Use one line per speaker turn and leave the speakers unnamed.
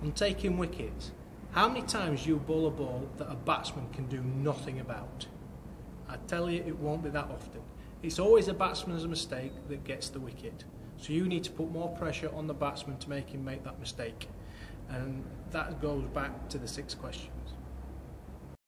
On taking wickets, how many times you bowl a ball that a batsman can do nothing about? I tell you, it won't be that often. It's always a batsman's mistake that gets the wicket. So you need to put more pressure on the batsman to make him make that mistake. And that goes back to the 6 questions.